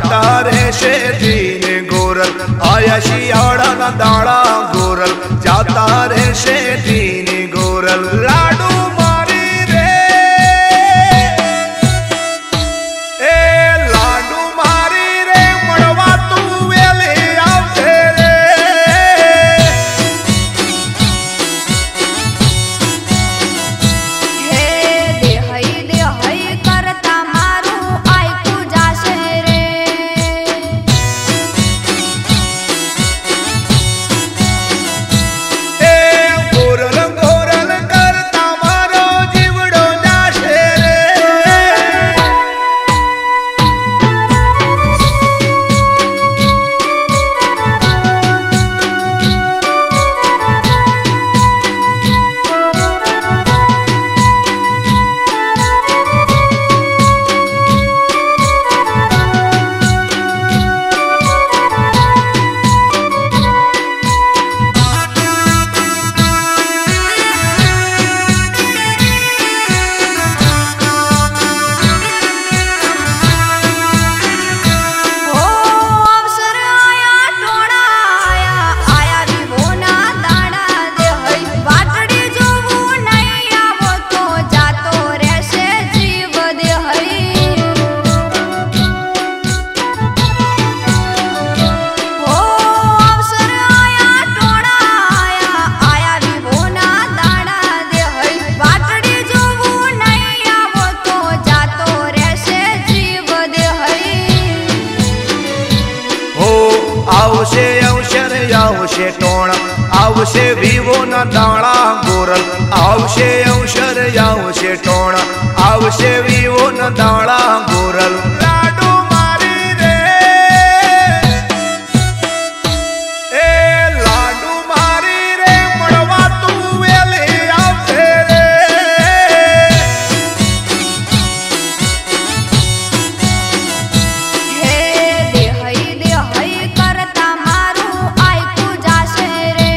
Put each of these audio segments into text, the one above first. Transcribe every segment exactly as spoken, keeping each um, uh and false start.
जाता रहशे दिन गोरल आया शियाड़ा ना दाड़ा गोरल जाता रहशे दिन गोरल लाडू मारी रे ए लाडू मारी रे मड़वा तू वेले आवशे रे हे देहई देहई करता मारू आयकू जाशे रे ए गोरल गोरल करता मारो जीवड़ो जाशे रे ओ अवसर आया टोड़ा आया आया विभोना दाड़ा देहई वाटड़ी जोवू नहीं आवो तो जातो रहशे जीव देहई ओ अवसर आया टोड़ा आया आया विभोना दाड़ा देहई वाटड़ी जोवू नहीं आवो तो जातो रहशे जीव देहई हो आवशे अवसर आवशे टोणा आवशे विवो ना दाड़ा गोरल आवशे अवसर आवशे टोणा आवशे विवो ना दाड़ा गोरल लाडू मारी रे ए लाडू मारी रे मड़वा तू वेले आवशे रे हे देहई देहई करता मारू आयकू जाशे रे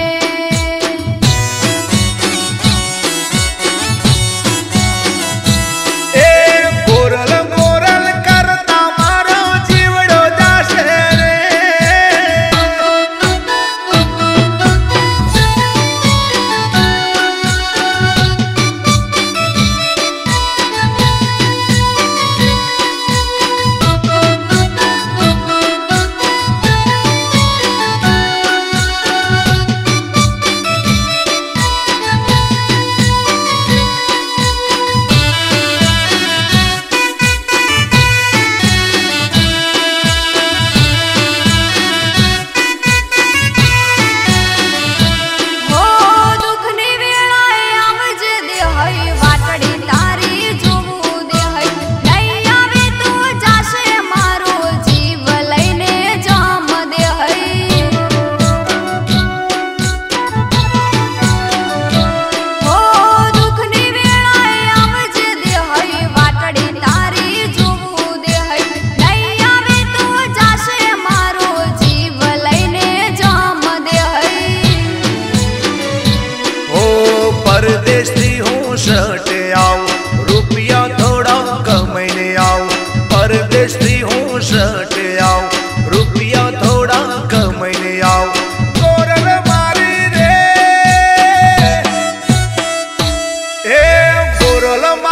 ए गोरल गोरल करता मारो जीवड़ो जाशे रे हो दुखनी वेळाए आवजे देहई वाटड़ी तारी जोवू देहई नहीं आवे तो जाशे मारो जीव लईने जाम देहई हो दुखनी वेळाए आवजे देहई वाटड़ी तारी जोवू देहई नहीं आवे तो जाशे मारो जीव लईने जाम देहई ओ परदेश थी हूँ शटे आओ रुपया थोड़ा कमाईने आओ परदेश थी हूँ शटे आओ रुपया थोड़ा कमाईने आओ गोरल मारी रे ए गोरल